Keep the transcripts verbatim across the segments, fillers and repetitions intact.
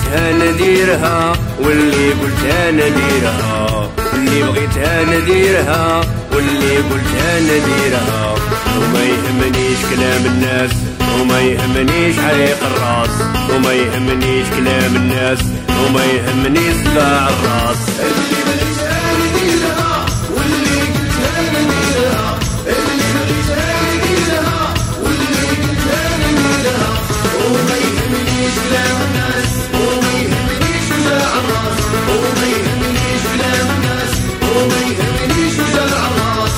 بغيتها نديرها واللي قلتها نديرها، اللي بغيتها نديرها واللي قلتها نديرها. وما يهمنيش كلام الناس وما يهمنيش حريق الراس، وما يهمنيش كلام الناس وما يهمني صداع الراس. اللي بغيتها نديرها واللي قلتها نديرها، اللي بغيتها نديرها واللي قلتها نديرها. وما يهمنيش كلام الناس وما يهمنيش وجاع الراس، وما يهمنيش كلام الناس وما يهمنيش وجاع الراس.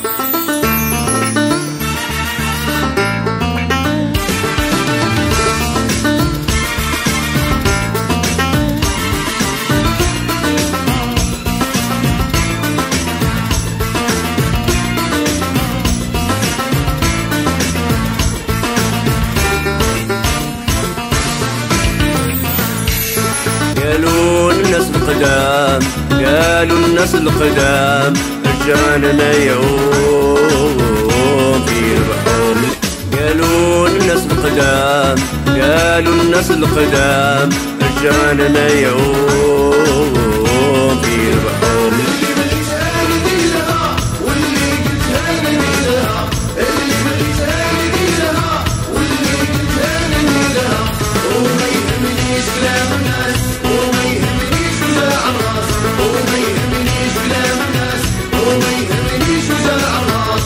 قالوا الناس القدام قالوا الناس القدام الجان ما يعوم في البحوم. قالوا الناس القدام قالوا الناس القدام الجان ما يعوم في البحوم. اللي بغيتها نديرها واللي قلتها نديرها، اللي بغيتها نديرها واللي قلتها نديرها. وما يهمنيش كلام الناس وما يهمنيش وجاع الراس، وما يهمنيش كلام الناس وما يهمنيش وجاع الراس.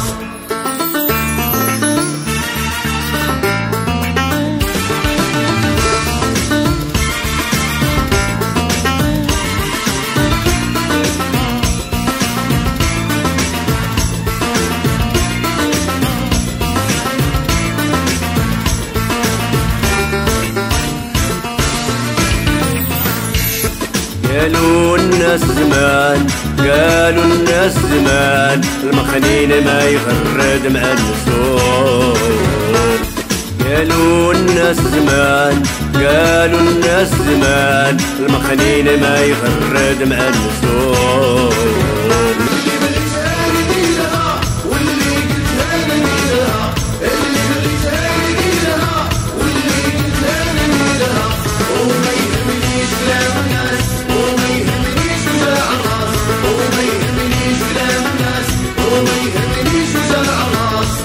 قالوا الناس زمان قالوا الناس زمان المخنين ما يغرد مع النسور. قالوا الناس زمان قالوا الناس زمان المخنين ما يغرد مع النسور. اللي بغيتها نديرها واللي قلتها نديرها، اللي بغيتها نديرها واللي قلتها نديرها. وما يهمنيش كلام الناس وما يهمنيش وجاع الراس، وما يهمنيش كلام الناس وما يهمنيش وجاع الراس.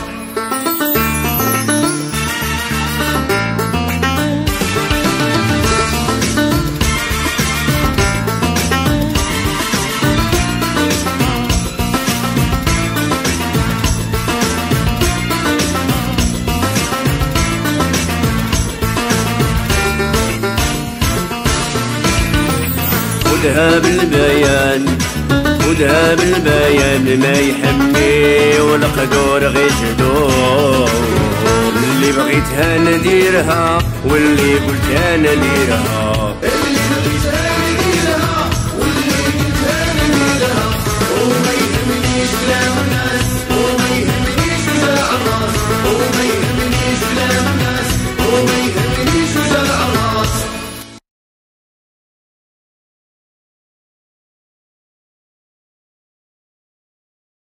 خدها بالبيان خدها بالبيان ما يحمي والقدور غير جدور. اللي بغيتها نديرها واللي قلتها نديرها،